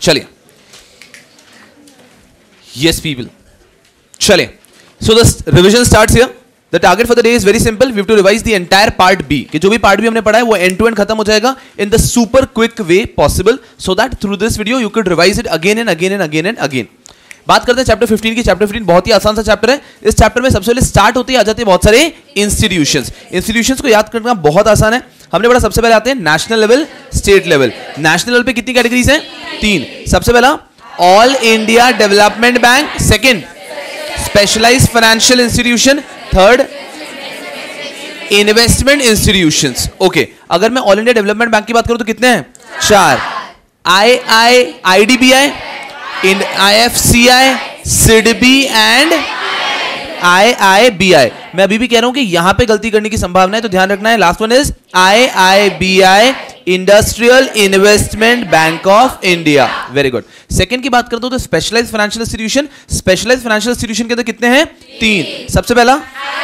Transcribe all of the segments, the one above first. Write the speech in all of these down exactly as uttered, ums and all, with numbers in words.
चलिए, yes people, चलिए, so the revision starts here. The target for the day is very simple. We have to revise the entire part B. कि जो भी part B हमने पढ़ा है वो end to end खत्म हो जाएगा in the super quick way possible, so that through this video you could revise it again and again and again and again. बात करते हैं चैप्टर फिफ्टीन की. चैप्टर फिफ्टीन बहुत ही आसान सा चैप्टर है. इस चैप्टर में सबसे पहले स्टार्ट होते ही आ जाते हैं बहुत सारे इंस्टीट्यूशंस. इंस्टीट्यूशंस को याद करना बहुत आसान है. हमने पढ़ा सबसे पहले आते हैं national level, state level. National level पे कितनी कैटेगरीज हैं? तीन. सबसे पहला all India development bank, second specialised financial institution, third investment institutions. Okay, अगर मैं ऑल इंडिया डेवलपमेंट बैंक की बात करूं तो कितने हैं? चार. आई आई आईडीबीआई, इन आईएफसीआई, सिडबी एंड आईआईबीआई. मैं अभी भी कह रहा हूं कि यहां पे गलती करने की संभावना है, तो ध्यान रखना है. Last one is IIBI, industrial investment bank of India. Very good. Second की बात करता हूं तो specialised financial institution. Specialised financial institution के अंदर कितने हैं? तीन. सबसे पहला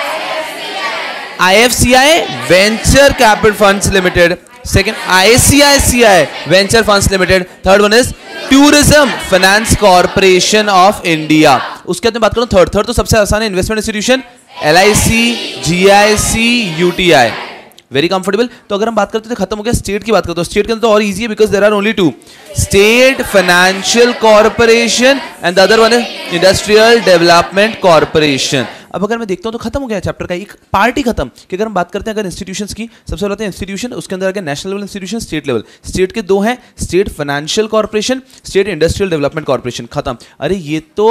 IFCI venture capital funds limited, second ICICI venture funds limited, third one is tourism finance corporation of India. उसके बाद में बात करूं थर्ड. थर्ड तो सबसे आसान है, investment institution, LIC, GIC, UTI. Very comfortable. तो अगर हम बात करते हैं तो खत्म हो गया. स्टेट की बात करते हैं. स्टेट के अंदर तो और इजी है because there are only two, state financial corporation and the other one is industrial development corporation. अब अगर मैं देखता हूं तो खत्म हो गया चैप्टर का एक पार्ट ही खत्म. कि अगर हम बात करते हैं अगर इंस्टीट्यूशंस की, सबसे पहले इंस्टीट्यूशन, उसके अंदर अगर national level institution, state level. State के दो हैं, state financial corporation, state industrial development corporation. खत्म. अरे ये तो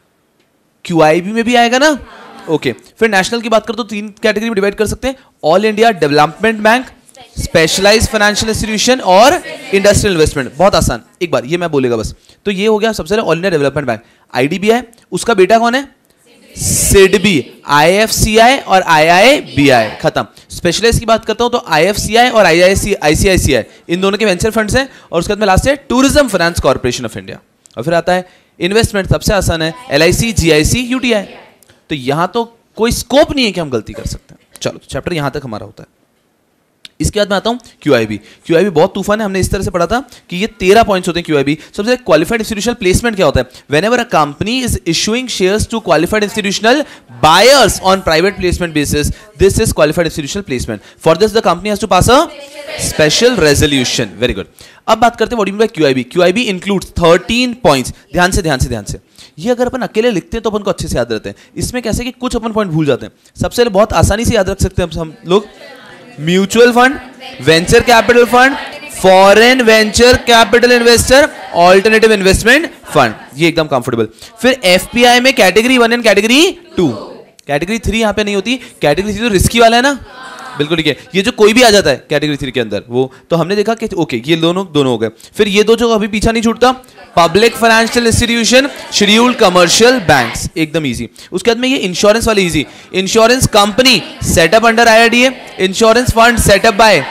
क्यूआईबी में भी आएगा ना. Okay okay. फिर नेशनल की बात करें तो तीन कैटेगरी में डिवाइड कर सकते हैं, all India development bank, specialised financial institution और इंडस्ट्रियल इन्वेस्टमेंट. बहुत आसान. एक बार ये मैं बोलेगा बस. तो ये हो गया सबसे पहले all India development bank. IDBI, उसका बेटा कौन है? सिडबी, आईएफसीआई और आईआईबीआई. खत्म. स्पेशलाइज्ड की बात करता हूं तो आईएफसीआई और आईसीआईसीआई इन दोनों के वेंचर फंड्स हैं. और उसके बाद में लास्ट है tourism finance corporation of India. और फिर आता है इन्वेस्टमेंट, सबसे आसान है एलआईसी, जीआईसी, यूटीआई. तो यहां तो कोई स्कोप नहीं है कि हम गलती कर सकते हैं. चलो, चैप्टर यहां तक हमारा होता है. इसके बाद मैं आता हूं क्यूआईबी. क्यूआईबी बहुत तूफान है. हमने इस तरह से पढ़ा था कि ये तेरह पॉइंट्स होते हैं क्यूआईबी. सबसे क्वालिफाइड इंस्टीट्यूशनल प्लेसमेंट क्या होता है? Whenever a company is issuing shares to qualified institutional buyers on private placement basis, this is qualified institutional placement. For this the company has to pass a special resolution. Very good. अब बात करते हैं what do you mean by QIB. QIB includes thirteen points. ध्यान से ध्यान से ध्यान से. ये अगर अपन अकेले लिखते हैं तो अपन को अच्छे से याद रहते हैं. इसमें कैसे कि कुछ अपन पॉइंट भूल जाते हैं. सबसे पहले बहुत आसानी से याद रख सकते हैं हम लोग, mutual fund, venture capital fund, foreign venture capital investor, alternative investment fund. ये एकदम कंफर्टेबल. फिर एफपीआई में category one and category two. Category three यहां पे नहीं होती. कैटेगरी थ्री तो रिस्की वाला है ना. बिल्कुल ठीक है. ये जो कोई भी आ जाता है कैटेगरी थ्री के अंदर, वो तो हमने देखा कि ओके ये दोनों दोनों हो गए. फिर ये दो जो अभी पीछा नहीं छूटता, public financial institution, scheduled commercial banks, एकदम इजी. उसके बाद में ये इंश्योरेंस वाले easy. Insurance company setup under IRDA, insurance fund setup by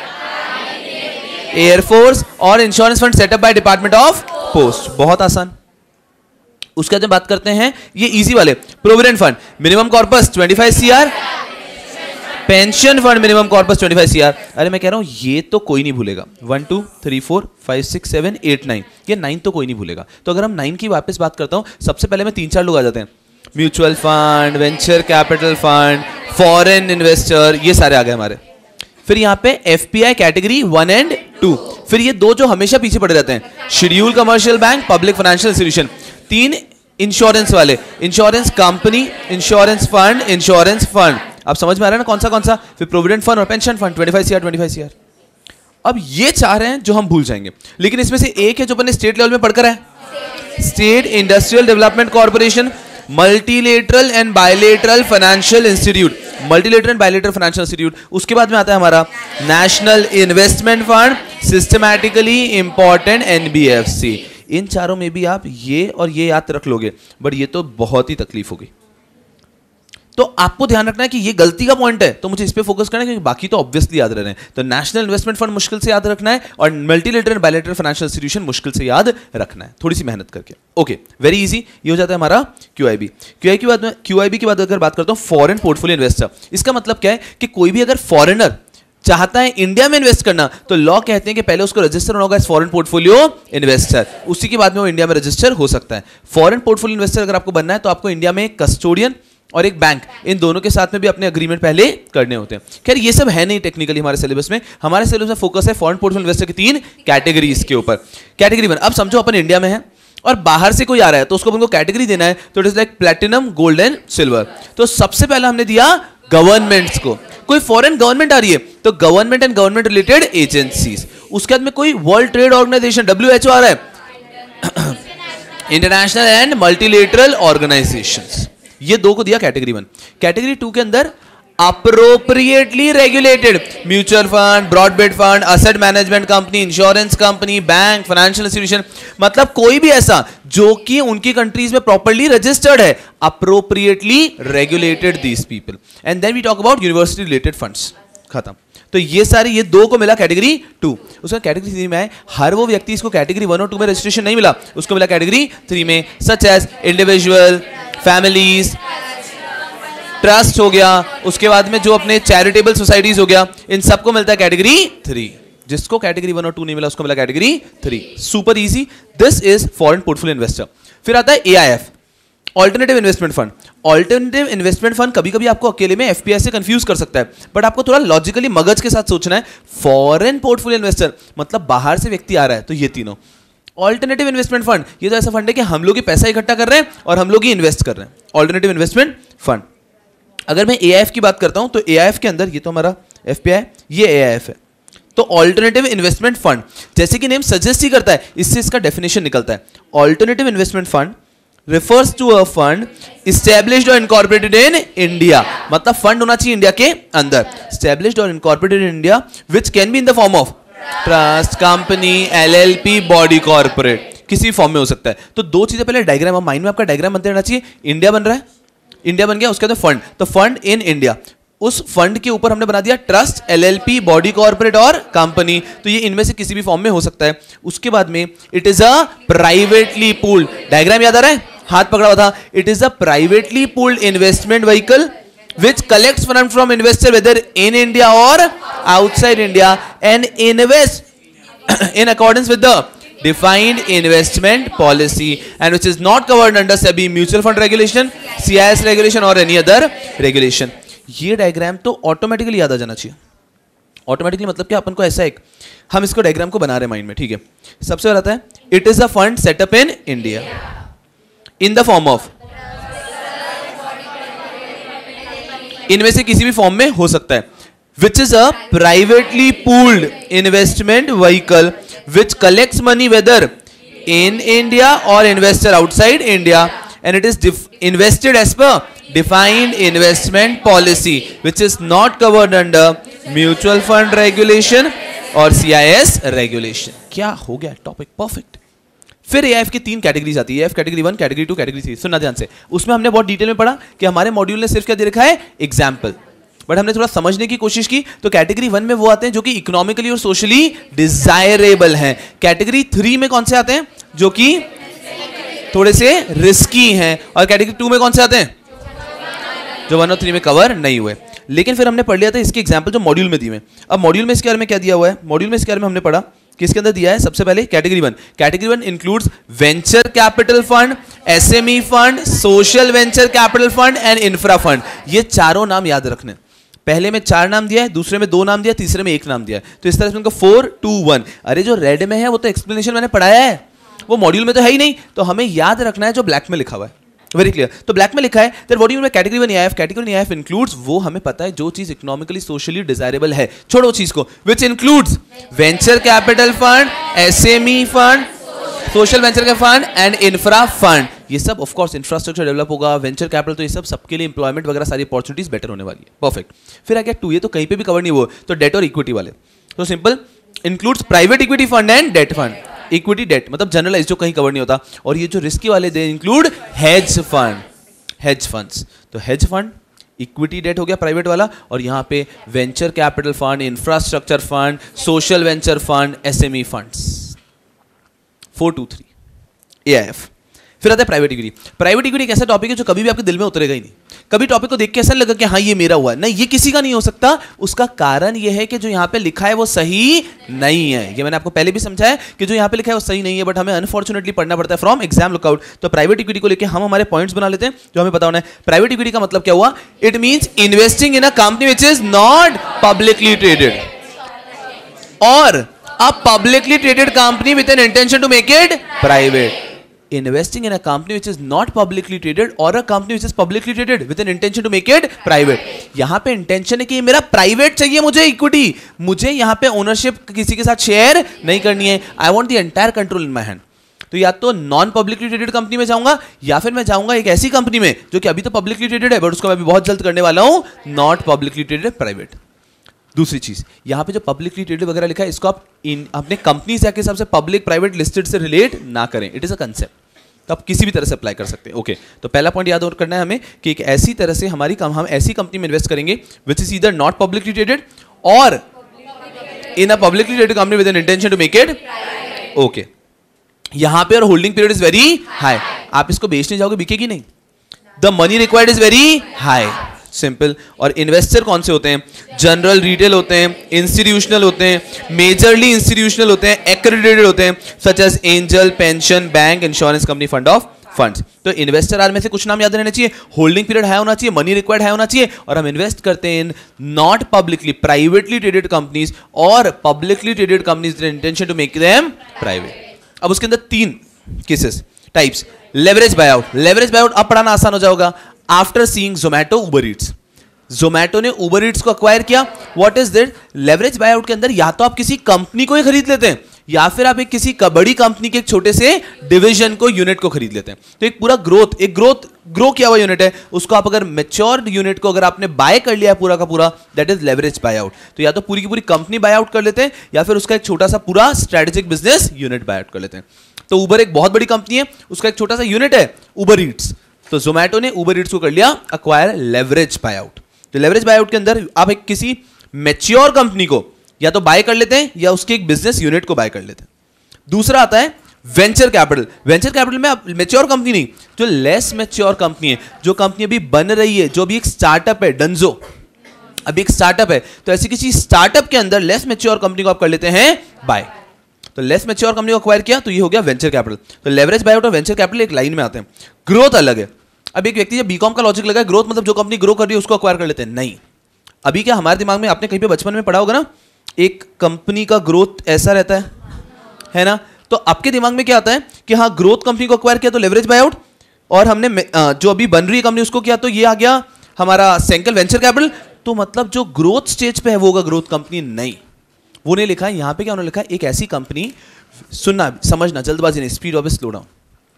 air force और insurance fund setup by department of post. बहुत आसान. उसके बाद में बात करते हैं ये इजी वाले, प्रोविडेंट फंड मिनिमम कॉर्पस पच्चीस CR, pension fund minimum corpus पच्चीस सीआर. अरे मैं कह रहा हूं ये तो कोई नहीं भूलेगा. One two three four five six seven eight nine, ये नाइन तो कोई नहीं भूलेगा. तो अगर हम नाइन की वापस बात करता हूं, सबसे पहले में तीन चार लोग आ जाते हैं, mutual fund, venture capital fund, foreign investor, ये सारे आ गए हमारे. फिर यहां पे FPI category one and two. फिर ये दो जो हमेशा पीछे पड़े रहते हैं, scheduled commercial bank, public financial institution. तीन इंश्योरेंस वाले, insurance company, insurance fund, insurance fund. अब समझ में आ रहा है ना कौन सा कौन सा. फिर प्रोविडेंट फंड और पेंशन फंड पच्चीस सीआर पच्चीस सीआर. अब ये चार हैं जो हम भूल जाएंगे, लेकिन इसमें से एक है जो अपने स्टेट लेवल में पढ़कर है, state industrial development corporation, multilateral and bilateral financial institute, multilateral and bilateral financial institute. उसके बाद में आता है हमारा national investment fund, systematically important NBFC. इन चारों में भी आप ये और ये याद रख लोगे, बट ये तो बहुत ही तकलीफ होगी. तो आपको ध्यान रखना है कि ये गलती का पॉइंट है, तो मुझे इस पे फोकस करना है, क्योंकि बाकी तो ऑब्वियसली याद रह रहे हैं. तो नेशनल इन्वेस्टमेंट फंड मुश्किल से याद रखना है और multilateral and bilateral financial institution मुश्किल से याद रखना है, थोड़ी सी मेहनत करके. Okay, very easy. ये हो जाता है हमारा क्यूआईबी. क्यूआई की बात में क्यूआईबी की बात अगर बात करता हूं, फॉरेन पोर्टफोलियो इन्वेस्टर. इसका मतलब क्या है कि कोई भी अगर फॉरेनर चाहता है इंडिया में इन्वेस्ट करना, तो लॉ कहते हैं कि पहले उसको रजिस्टर होना होगा एज फॉरेन पोर्टफोलियो इन्वेस्टर, उसी के बाद में वो इंडिया में रजिस्टर हो सकता है। फॉरेन पोर्टफोलियो इन्वेस्टर अगर आपको बनना है तो आपको इंडिया में एक कस्टोडियन और एक बैंक, इन दोनों के साथ में भी अपने अग्रीमेंट पहले करने होते हैं। खैर ये सब है नहीं टेक्निकली हमारे सिलेबस में, हमारे सिलेबस में फोकस है फॉरेन पोर्टफोलियो इन्वेस्टर की तीन कैटेगरीज के ऊपर। कैटेगरी वन, अब समझो अपन इंडिया में है और बाहर से कोई आ रहा है तो उसको उनको कैटेगरी देना है, तो it is like platinum, gold and silver. तो सबसे पहले हमने दिया गवर्नमेंट्स को, कोई फॉरेन गवर्नमेंट आ रही है तो government and government related agencies. उसके बाद में कोई world trade organization W H O आ रहा है, इंटरनेशनल एंड मल्टीलेटरल ऑर्गेनाइजेशंस, ये दो को दिया कैटेगरी वन। कैटेगरी टू के अंदर appropriately regulated mutual fund, broadband fund, asset management company, insurance company, bank, financial institution, मतलब कोई भी ऐसा जो कि उनकी कंट्रीज में प्रॉपर्ली रजिस्टर्ड है, appropriately regulated these people. And then we talk about university related funds, खत्म। तो ये सारे, ये दो को मिला कैटेगरी टू। उसका कैटेगरी थ्री में है, हर वो व्यक्ति इसको कैटेगरी वन और टू में रजिस्ट्रेशन नहीं मिला, उसको मिला कैटेगरी थ्री में, such as individual, families, trust हो गया, उसके बाद में जो अपने चैरिटेबल सोसाइटीज हो गया, इन सबको मिलता है कैटेगरी थ्री। जिसको कैटेगरी वन और टू नहीं मिला उसको मिला category three. Super easy, this is foreign portfolio investor. फिर आता है A I F, alternative investment fund. Alternative investment fund कभी कभी आपको अकेले में एफपीआई से कंफ्यूज कर सकता है, बट आपको थोड़ा लॉजिकली मगज के साथ सोचना है। फॉरेन पोर्टफोलियो इन्वेस्टर मतलब बाहर से व्यक्ति आ रहा है, तो ये तीनों। ऑल्टरनेटिव इन्वेस्टमेंट फंड, ये तो ऐसा फंड है कि हम लोग ही पैसा इकट्ठा कर रहे हैं और हम लोग ही इन्वेस्ट कर रहे हैं, ऑल्टरनेटिव इन्वेस्टमेंट फंड। अगर मैं ए आई एफ की बात करता हूं तो ए आई एफ के अंदर, ये तो हमारा एफपीआई, ये ए आई एफ है, तो ऑल्टरनेटिव इन्वेस्टमेंट फंड, जैसे कि नेम सजेस्ट ही करता है, इससे इसका डेफिनेशन निकलता है। Alternative investment fund refers to a fund established or incorporated in India, मतलब फंड होना चाहिए इंडिया के अंदर, established or incorporated in India, which can be in the form of trust, company, L L P, body corporate, किसी form में हो सकता है। तो दो चीजें पहले डायग्राम, अब माइंड में आपका डायग्राम बनते रहना चाहिए। इंडिया बन रहा है, इंडिया बन गया, उसके बाद फंड, तो फंड इन इंडिया, उस फंड के ऊपर हमने बना दिया ट्रस्ट, एलएलपी, बॉडी कॉर्पोरेट और कंपनी, तो ये इनमें से किसी भी फॉर्म में हो सकता है। उसके बाद में it is a privately pooled, diagram याद आ रहा है, हाथ पकड़ा हुआ था, it is a privately pooled investment vehicle which collects fund from investor whether in India or outside India and invest in accordance with the defined investment policy and which is not covered under SEBI mutual fund regulation, C I S regulation or any other regulation। ये diagram तो automatically याद आ जाना चाहिए। Automatically मतलब क्या, अपन को ऐसा एक, हम इसको डायग्राम को बना रहे हैं माइंड में, ठीक है। सबसे पहले आता है it is a fund setup in India in the form of, इनमें से किसी भी फॉर्म में हो सकता है, which is a privately pooled investment vehicle which collects money whether in India और investor outside India and it is invested as per defined investment policy which is not covered under mutual fund regulation or C I S regulation। क्या हो गया topic perfect. फिर ए I F की तीन categories आती है, A I F category one, category two, category three. सुनना ध्यान से, उसमें हमने बहुत डिटेल में पढ़ा कि हमारे मॉड्यूल ने सिर्फ क्या दे रखा है, एग्जाम्पल, बट हमने थोड़ा समझने की कोशिश की। तो कैटेगरी वन में वो आते हैं जो कि इकोनॉमिकली और सोशली डिजायरेबल हैं। कैटेगरी थ्री में कौन से आते हैं, जो कि थोड़े से रिस्की हैं। और कैटेगरी टू में कौन से आते हैं, जो वन और थ्री में कवर नहीं हुए। लेकिन फिर हमने पढ़ लिया था इसके एग्जाम्पल जो मॉड्यूल में दिए हैं। अब मॉड्यूल में इसके बारे में क्या दिया हुआ है, मॉड्यूल में इसके बारे में हमने पढ़ा कि इसके अंदर दिया है सबसे पहले category one. Category one includes venture capital fund, SME fund, social venture capital fund and infra fund. ये चारों नाम याद रखने, पहले में चार नाम दिया है, दूसरे में दो नाम दिया, तीसरे में एक नाम दिया है। तो इस तरह से उनका फोर टू वन। अरे जो रेड में है वो तो एक्सप्लेनेशन मैंने पढ़ाया है, वो मॉड्यूल में तो है ही नहीं, तो हमें याद रखना है जो ब्लैक में लिखा हुआ है। Very clear. तो ब्लैक में लिखा है that what you mean category one A I F, category one A I F includes, वो हमें पता है जो चीज इकोनॉमिकली सोशली डिजायरेबल है, छोड़ो चीज को, which includes venture capital fund, SME fund, social venture का फंड एंड इंफ्रा फंड। ये सब ऑफ कोर्स इंफ्रास्ट्रक्चर डेवलप होगा, वेंचर कैपिटल, तो ये सब सबके लिए एम्प्लॉयमेंट वगैरह सारी अपॉर्चुनिटीज बेटर होने वाली है। परफेक्ट। फिर आ गया टू, ये तो कहीं पे भी कवर नहीं हुआ, तो डेट और इक्विटी वाले। तो simple, includes private equity fund and debt fund. Equity debt मतलब जनरलाइज, जो कहीं कवर नहीं होता। और ये जो रिस्की वाले they include hedge fund, hedge funds. तो हेज फंड, इक्विटी डेट हो गया प्राइवेट वाला, और यहाँ पे venture capital fund, infrastructure fund, social venture fund, SME funds. Four two three A I F. फिर आता है प्राइवेट इक्विटी। प्राइवेट इक्विटी एक ऐसा टॉपिक है जो कभी भी आपके दिल में उतरेगा ही नहीं। कभी टॉपिक को देख के ऐसा लगा कि हाँ ये मेरा हुआ, नहीं ये किसी का नहीं हो सकता। उसका कारण ये है कि जो यहाँ पे लिखा है वो सही नहीं है। ये मैंने आपको पहले भी समझाया कि जो यहाँ पे लिखा है वो सही नहीं है, बट हमें अनफॉर्चुनेटली पढ़ना पड़ता है फ्रॉम एग्जाम लुकआउट। तो प्राइवेट इक्विटी को लेकर हम हमारे पॉइंट्स बना लेते हैं जो हमें पता होना है। प्राइवेट इक्विटी का मतलब क्या हुआ? It means investing in a company which is not publicly traded और a publicly traded company with an intention to make it private. Investing in a company which is not publicly traded or a company which is publicly traded with an intention to make it private. यहां पे intention है कि मेरा private चाहिए, मुझे equity, मुझे यहां पे ओनरशिप किसी के साथ शेयर नहीं करनी है। I want the entire control in my hand. तो या तो नॉन पब्लिकली ट्रेडेड कंपनी में जाऊंगा या फिर मैं जाऊंगा एक ऐसी कंपनी में जो कि अभी तो पब्लिकली ट्रेडेड है बट उसको मैं भी बहुत जल्द करने वाला हूं नॉट पब्लिकली ट्रेडेड प्राइवेट। दूसरी चीज यहां पे जो पब्लिकली ट्रेडेड वगैरह लिखा है इसको आप इन अपने कंपनीज के हिसाब से पब्लिक प्राइवेट लिस्टेड से रिलेट ना करें। इट इज अ कंसेप्ट, तो आप किसी भी तरह से अप्लाई कर सकते हैं। Okay okay. तो पहला पॉइंट याद और करना है हमें कि एक ऐसी तरह से हमारी हम ऐसी कंपनी में इन्वेस्ट करेंगे which is either not publicly traded और in a publicly traded company with an intention to make it okay. यहां पे और holding period is very high. आप इसको बेचने जाओगे बिकेगी नहीं। The money required is very high, simple. और इन्वेस्टर कौन से होते हैं? जनरल रिटेल होते हैं, इंस्टीट्यूशनल होते हैं, मेजरली इंस्टीट्यूशनल होते हैं, एक्रेडिटेड होते हैं such as angel, pension, bank, insurance company, fund of funds. तो इन्वेस्टर आर में से कुछ नाम याद रहने चाहिए। होल्डिंग पीरियड हाई होना चाहिए, मनी रिक्वायर्ड हाई होना चाहिए और हम इन्वेस्ट करते हैं in not publicly privately traded companies और publicly traded companies intention to make them private. अब उसके अंदर तीन cases types. Leverage buyout. Leverage buyout अब पढ़ाना आसान हो जाएगा। After seeing Zomato Uber Eats, Zomato ने उबर ईट्स को अक्वायर किया। What is that? Leverage buyout के अंदर या तो आप किसी कंपनी को ही खरीद लेते हैं या फिर आप एक किसी बड़ी कंपनी के एक छोटे से डिवीजन को, यूनिट को खरीद लेते हैं। तो एक पूरा ग्रोथ, एक ग्रोथ ग्रो किया हुआ यूनिट है, उसको आप अगर मैच्योर यूनिट को अगर आपने बाय कर लिया पूरा का पूरा, दैट इज लेवरेज बायआउट। तो या तो पूरी की पूरी कंपनी बायआउट कर लेते हैं या फिर उसका एक छोटा सा पूरा स्ट्रेटेजिक बिजनेस यूनिट बायआउट कर लेते हैं। तो उबर एक बहुत बड़ी कंपनी है, उसका एक छोटा सा यूनिट है उबर ईट्स। तो जोमैटो ने उबर ईट्स को कर लिया अक्वायर लेवरेज बायआउट। तो लेवरेज बायआउट के अंदर आप एक किसी मैच्योर कंपनी को या तो बाय कर लेते हैं या उसके एक बिजनेस यूनिट को बाय कर लेते हैं। दूसरा आता है वेंचर कैपिटल। वेंचर कैपिटल में आप मैच्योर कंपनी नहीं, जो लेस मैच्योर कंपनी है, जो कंपनी अभी बन रही है, जो अभी एक स्टार्टअप है, डंजो अभी एक स्टार्टअप है, तो ऐसी किसी स्टार्टअप के अंदर लेस मैच्योर कंपनी को आप कर लेते हैं बाय। तो लेस मैच्योर कंपनी को अक्वायर किया तो ये हो गया वेंचर कैपिटल। तो लेवरेज बायआउट और वेंचर कैपिटल एक लाइन में आते हैं। ग्रोथ अलग है। अब एक व्यक्ति जब बीकॉम का लॉजिक लगा, ग्रोथ मतलब जो कंपनी ग्रो कर रही है उसको अक्वायर कर लेते हैं, नहीं। अभी क्या हमारे दिमाग में, आपने कहीं पे बचपन में पढ़ा होगा ना, एक कंपनी का ग्रोथ ऐसा रहता है, है ना। तो आपके दिमाग में क्या आता है कि हाँ ग्रोथ कंपनी को अक्वायर किया तो लेवरेज बायआउट, और हमने जो अभी बन रही है कंपनी उसको किया तो ये आ गया हमारा सेंकल वेंचर कैपिटल। तो मतलब जो ग्रोथ स्टेज पे है वो होगा ग्रोथ कंपनी, नहीं, वो नहीं लिखा है। यहां पे क्या उन्होंने लिखा है? एक ऐसी कंपनी, सुनना समझना, जल्दबाजी नहीं, स्पीड ऑफ स्लो डाउन।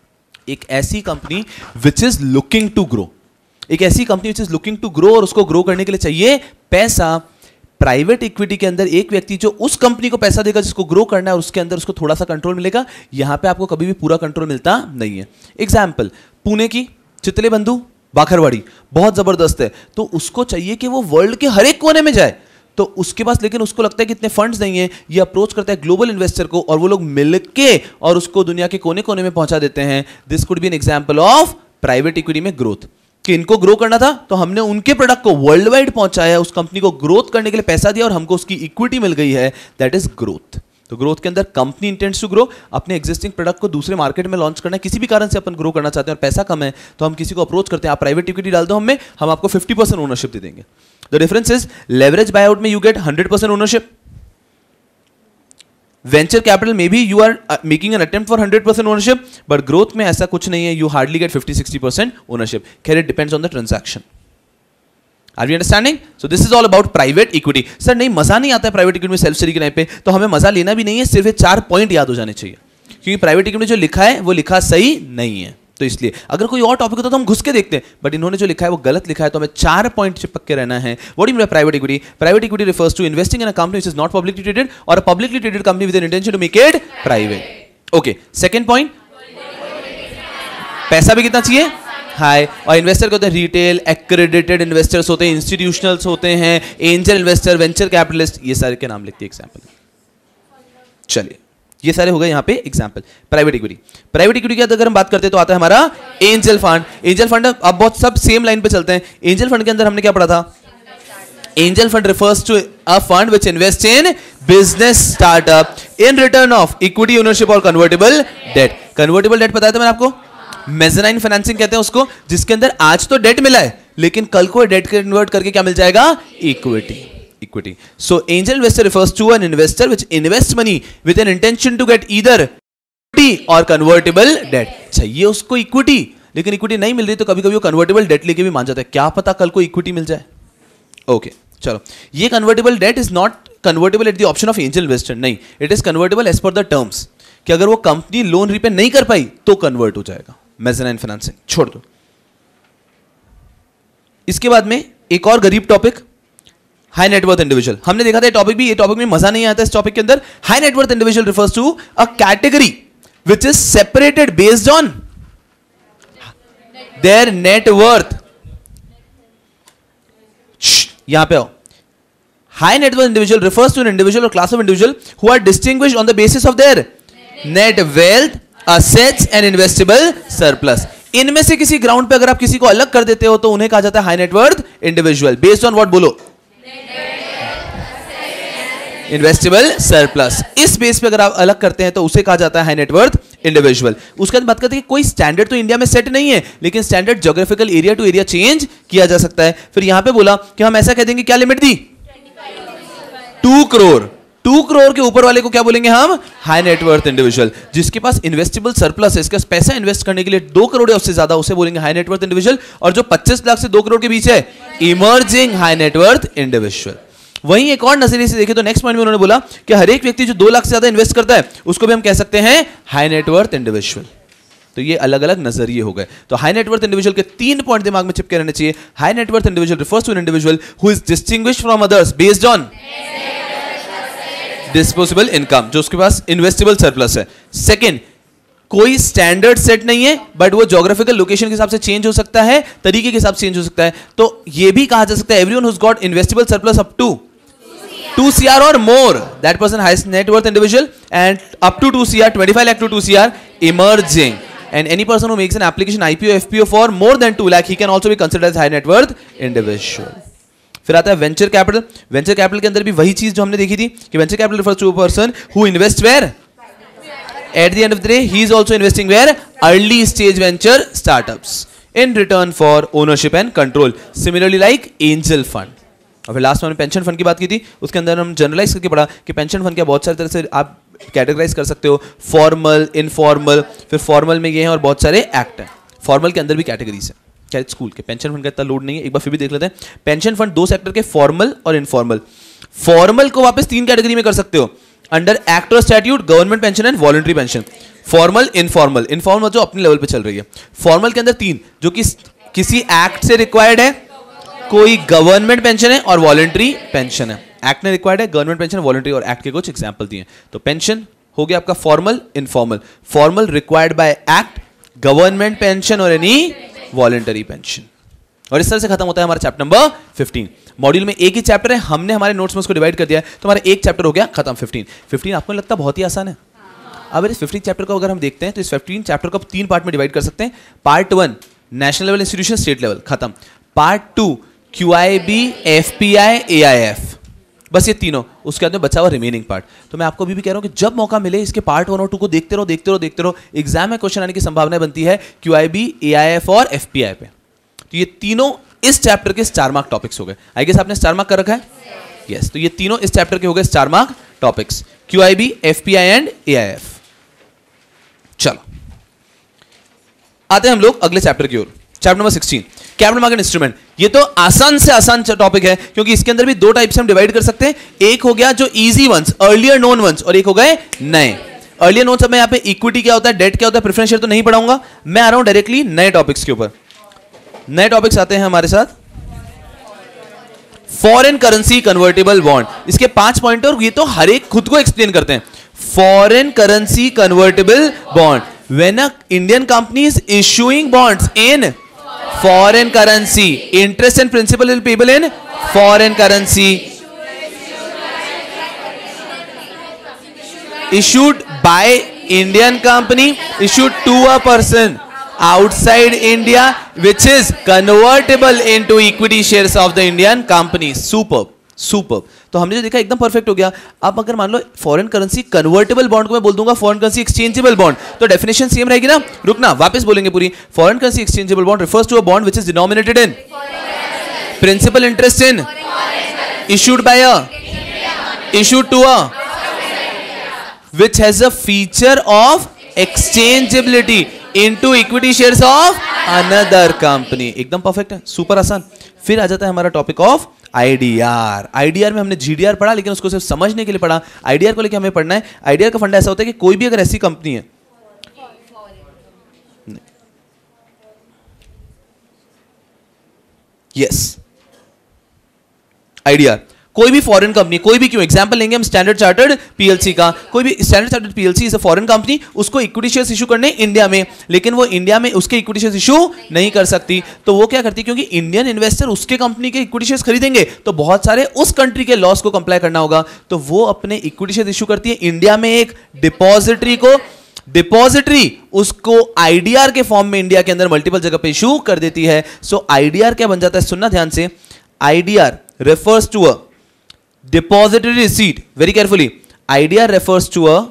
एक ऐसी company which is looking to grow, एक ऐसी company which is looking to grow, और उसको ग्रो करने के लिए चाहिए पैसा। प्राइवेट इक्विटी के अंदर एक व्यक्ति जो उस कंपनी को पैसा देगा जिसको ग्रो करना है और उसके अंदर उसको थोड़ा सा कंट्रोल मिलेगा। यहां पे आपको कभी भी पूरा कंट्रोल मिलता नहीं है। एग्जाम्पल, पुणे की चितले बंधु बाखरवाड़ी बहुत जबरदस्त है, तो उसको चाहिए कि वो वर्ल्ड के हर एक कोने में जाए, तो उसके पास, लेकिन उसको लगता है कि इतने फंड्स नहीं है, ये अप्रोच करता है ग्लोबल इन्वेस्टर को और वो लोग मिलके और उसको दुनिया के कोने कोने में पहुंचा देते हैं। This could be an example of private equity में ग्रोथ, कि इनको ग्रो करना था तो हमने उनके प्रोडक्ट को वर्ल्ड वाइड पहुंचाया, उस कंपनी को ग्रोथ करने के लिए पैसा दिया और हमको उसकी इक्विटी मिल गई है, दैट इज ग्रोथ। तो ग्रोथ के अंदर कंपनी इंटेंट्स टू ग्रो, अपने एक्जिस्टिंग प्रोडक्ट को दूसरे मार्केट में लॉन्च करना है, किसी भी कारण से अपन ग्रो करना चाहते हैं और पैसा कम है तो हम किसी को अप्रोच करते हैं, आप प्राइवेट इक्विटी डाल दो हमें, हम आपको फिफ्टी परसेंट ओनरशिप दे देंगे। The difference is leverage buyout में you get hundred percent ownership, venture capital में भी you are making an attempt for hundred percent ownership, but growth में ऐसा कुछ नहीं है, you hardly get fifty sixty percent ownership. खैर it depends on the transaction. Are we understanding? So this is all about private equity. Sir नहीं, मजा नहीं आता है प्राइवेट इक्विटी में सेल्फ स्टडी के टाइम पे, तो हमें मजा लेना भी नहीं है, सिर्फ चार पॉइंट याद हो जाने चाहिए, क्योंकि प्राइवेट इक्विटी में जो लिखा है वो लिखा सही नहीं है। तो इसलिए अगर कोई और टॉपिक होता तो हम घुस के देखते हैं, बट इन्होंने जो लिखा है वो गलत लिखा है, तो हमें चार पॉइंट चिपक के रहना है। What do you mean by private equity? Private equity refers to investing in a company which is not publicly traded or a publicly traded company with an intention to make it private. Okay, second point, पैसा भी कितना चाहिए? High. और investor को होते हैं retail, accredited investors होते हैं, इंस्टीट्यूशनल्स होते हैं, एंजल इन्वेस्टर, वेंचर कैपिटलिस्ट, ये सारे के नाम लिखती है एग्जांपल। चलिए ये सारे हो गए यहाँ पे example. Private equity, private equity की अगर हम बात करते हैं तो आता है हमारा एंजल फंड। एंजल फंड अब बहुत सब सेम लाइन पे चलते हैं। एंजल फंड के अंदर हमने क्या पढ़ा था? Angel fund refers to a fund which invests in business startup in return of equity ownership or convertible debt। convertible debt बताया था मैंने आपको, मेज़नाइन फाइनेंसिंग कहते हैं उसको, जिसके अंदर आज तो डेट मिला है लेकिन कल को डेट कन्वर्ट करके क्या मिल जाएगा? Equity. Equity. So angel investor refers to an investor which invests money with an intention to get either equity or convertible debt। चाहिए उसको इक्विटी, लेकिन इक्विटी नहीं मिल रही तो कभी कभी वो कन्वर्टेबल डेट लेके भी मान जाता है, क्या पता कल को इक्विटी मिल जाए। ओके okay, चलो, ये convertible debt is not convertible at the option of angel investor, नहीं, it is convertible as per the terms, कि अगर वो कंपनी लोन रीपे नहीं कर पाई तो कन्वर्ट हो जाएगा। मेज़नाइन फाइनेंसिंग छोड़ दो। इसके बाद में एक और गरीब टॉपिक, हाई नेटवर्थ इंडिविजुअल। हमने देखा था टॉपिक भी, ये टॉपिक में मजा नहीं आता इस टॉपिक के अंदर। High net worth individual refers to a category which is separated based on their net worth. यहां पे आओ। High net worth individual refers to an individual और class of individual who are distinguished on the basis of their net wealth, assets and investable surplus. इनमें से किसी ground पे अगर आप किसी को अलग कर देते हो तो उन्हें कहा जाता है high net worth individual. Based on what बोलो? Investable surplus. इस बेस पे अगर आप अलग करते हैं तो उसे कहा जाता है हाई नेटवर्थ इंडिविजुअल। उसके बाद बात करते हैं कि कोई स्टैंडर्ड तो इंडिया में सेट नहीं है, लेकिन standard geographical area to area change किया जा सकता है। फिर यहां पे बोला कि हम ऐसा कह देंगे, क्या लिमिट दी? टू करोड़। टू करोड़ के ऊपर वाले को क्या बोलेंगे हम? High net worth individual. जिसके पास इन्वेस्टेबल सरप्लस है, इसका पैसा इन्वेस्ट करने के लिए दो करोड़ या उससे ज्यादा, उसे बोलेंगे हाई नेटवर्थ इंडिविजुअल। और जो पच्चीस लाख से दो करोड़ के बीच है, इमर्जिंग हाई नेटवर्थ इंडिविजुअल। वहीं एक और नजरिए से देखें तो नेक्स्ट पॉइंट में उन्होंने बोला कि हर एक व्यक्ति जो दो लाख से ज्यादा इन्वेस्ट करता है उसको भी हम कह सकते हैं हाई नेटवर्थ इंडिविजुअल। तो ये अलग अलग नजरिए हो गए। तो हाई नेटवर्थ इंडिविजुअल के तीन पॉइंट दिमाग में चिपके रहने चाहिए। High net worth individual refers to an individual who is distinguished from others based on disposable income, जो उसके पास इन्वेस्टेबल सरप्लस है। सेकेंड, कोई स्टैंडर्ड सेट नहीं है, बट वो ज्योग्राफिकल लोकेशन के हिसाब से चेंज हो सकता है, तरीके के हिसाब से चेंज हो सकता है। तो ये भी कहा जा सकता है everyone who's got investable surplus up to two C R or more, that person has net worth individual, and up to two C R, twenty-five lakh to two C R emerging, and any person who makes an application I P O F P O for more than two lakh, he can also be considered as high net worth individual. फिर आता है venture capital. Venture capital के अंदर भी वही चीज जो हमने देखी थी कि venture capital refers to a person who invests where at the end of the day he is also investing where early stage venture startups in return for ownership and control, similarly like angel fund। और फिर last में हमने pension fund की बात की थी, उसके अंदर हम जनरलाइज करके पढ़ा कि पेंशन फंड क्या बहुत सारे तरह से आप कैटेगराइज कर सकते हो, फॉर्मल, इनफॉर्मल। फिर फॉर्मल में ये हैं और बहुत सारे एक्ट हैं। फॉर्मल के अंदर भी कैटेगरीज हैं, क्या स्कूल के पेंशन फंड का इतना लोड नहीं है, एक बार फिर भी देख लेते हैं। पेंशन फंड दो सेक्टर के, फॉर्मल और इनफॉर्मल। फॉर्मल को वापस तीन कैटेगरी में कर सकते हो, अंडर एक्ट और statute, government pension and voluntary pension. Formal, informal. Informal जो अपने लेवल पे चल रही है। फॉर्मल के अंदर तीन, जो कि किसी एक्ट से रिक्वायर्ड है, कोई गवर्नमेंट पेंशन है और वॉलंटरी पेंशन है। एक्ट ने रिक्वायर्ड है, गवर्नमेंट पेंशन, वॉलंटरी, और एक्ट के कुछ एग्जांपल दिए। तो पेंशन हो गया आपका formal, informal. Formal required by act, government pension और एनी वॉलंटरी पेंशन। और इस तरह से खत्म होता है हमारा चैप्टर नंबर फिफ्टीन। मॉड्यूल में एक ही चैप्टर है, हमने हमारे नोट्स में उसको डिवाइड कर दिया है, तो हमारा एक चैप्टर हो गया खत्म। फिफ्टीन फिफ्टीन आपको लगता बहुत ही आसान है। अब इस फिफ्टीन चैप्टर को अगर हम देखते हैं तो इस फिफ्टीन चैप्टर को तीन पार्ट में डिवाइड कर सकते हैं। Part one national level institution, state level, खत्म। Part two Q I B, F P I, A I F, बस ये तीनों। उसके बाद में बचा हुआ रिमेनिंग पार्ट। तो मैं आपको अभी भी कह रहा हूं कि जब मौका मिले इसके पार्ट वन और टू को देखते रहो देखते रहो देखते रहो। एग्जाम में क्वेश्चन आने की संभावना बनती है Q I B, A I F और एफ पी आई पे। तो ये तीनों इस चैप्टर के स्टार मार्क टॉपिक्स हो गए। आई गेस आपने स्टार मार्क कर रखा है? यस yes, तो ये तीनों इस चैप्टर के हो गए star mark topics, Q I B, F P I and A I F. चलो आते हैं हम लोग अगले चैप्टर की ओर, chapter number sixteen, capital market instrument. ये तो आसान से आसान टॉपिक है क्योंकि इसके अंदर भी दो टाइप से हम डिवाइड कर सकते हैं। एक हो गया जो easy ones, earlier known ones, और एक हो गए नए। अर्लियर नोन सब में यहाँ पे इक्विटी क्या होता है, डेट क्या होता है, प्रेफरेंस शेयर तो नहीं पढ़ाऊंगा। मैं आ रहा हूं डायरेक्टली नए टॉपिक्स के ऊपर। नए टॉपिक्स आते हैं हमारे साथ, फॉरेन करेंसी कन्वर्टेबल बॉन्ड। इसके पांच पॉइंट और ये तो हर एक खुद को एक्सप्लेन करते हैं। Foreign currency convertible bond, when a Indian company is issuing bonds in foreign currency, interest and principal will be payable in foreign currency, issued by Indian company issued to a person outside India which is convertible into equity shares of the Indian company. Superb, superb. तो हमने जो देखा एकदम perfect हो गया. अब अगर मान लो फॉरेन करेंसी कन्वर्टेबल बॉन्ड को मैं बोल दूंगा फॉरेन करेंसी एक्सचेंजेबल बॉन्ड, तो डेफिनेशन सेम रहेगी ना. रुकना, वापस बोलेंगे पूरी. Foreign currency exchangeable bond refers to a bond which is denominated in principal interest in issued by a issued to a which has a feature of exchangeability into equity shares of another company. एकदम perfect है, super आसान. फिर आ जाता है हमारा topic of IDR. IDR में हमने GDR पढ़ा, लेकिन उसको सिर्फ समझने के लिए पढ़ा. आईडीआर को लेकर हमें पढ़ना है. आईडीआर का फंडा ऐसा होता है कि कोई भी अगर ऐसी कंपनी है, यस आईडीआर कोई भी फॉरेन कंपनी, कोई भी क्यों, एग्जांपल लेंगे हम स्टैंडर्ड चार्टर्ड पीएलसी का. कोई भी Standard Chartered PLC is a foreign company, उसको इक्विटी शेयर्स इशू करने इंडिया में, लेकिन वो इंडिया में उसके इक्विटी शेयर्स इशू नहीं कर सकती. तो वो क्या करती है, क्योंकि इंडियन इन्वेस्टर उसके कंपनी के इक्विटी शेयर्स खरीदेंगे तो बहुत सारे उस कंट्री के लॉस को कंप्लाई करना होगा, तो वो अपने इक्विटी शेयर्स इशू करती है इंडिया में एक डिपॉजिटरी को. डिपॉजिटरी उसको आईडीआर के फॉर्म में इंडिया के अंदर मल्टीपल जगह पे इशू कर देती है. सो आईडीआर क्या बन जाता है, सुनना ध्यान से. IDR refers to a depository receipt. Very carefully. I D R refers to a